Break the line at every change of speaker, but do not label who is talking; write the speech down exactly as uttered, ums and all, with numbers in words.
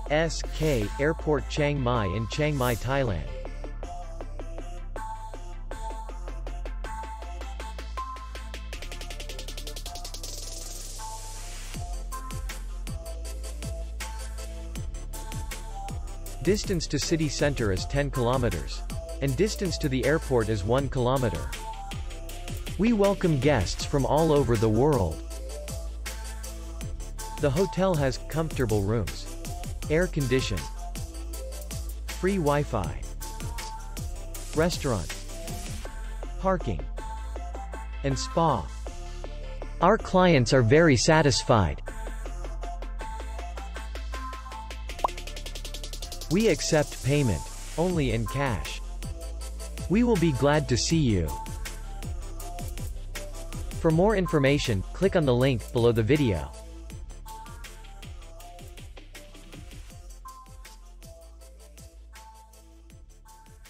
S K Airport Chiang Mai in Chiang Mai, Thailand. Distance to city center is ten kilometers. And distance to the airport is one kilometer. We welcome guests from all over the world. The hotel has comfortable rooms, air conditioned, free Wi-Fi, restaurant, parking, and spa. Our clients are very satisfied. We accept payment only in cash. We will be glad to see you. For more information, click on the link below the video.